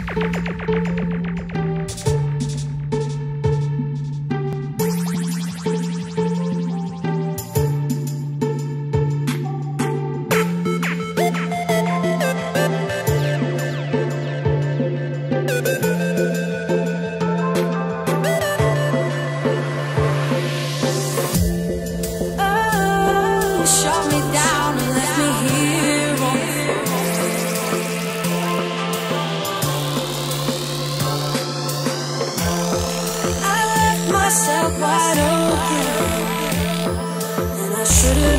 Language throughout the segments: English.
Wide open, and I should've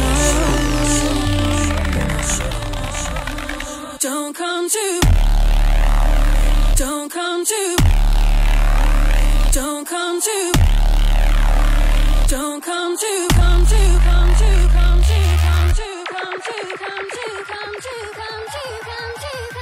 known. Don't come to, don't come to, don't come to, don't come to, come to, come to, come to, come to, come to, come to, come to, come to, come to, come to.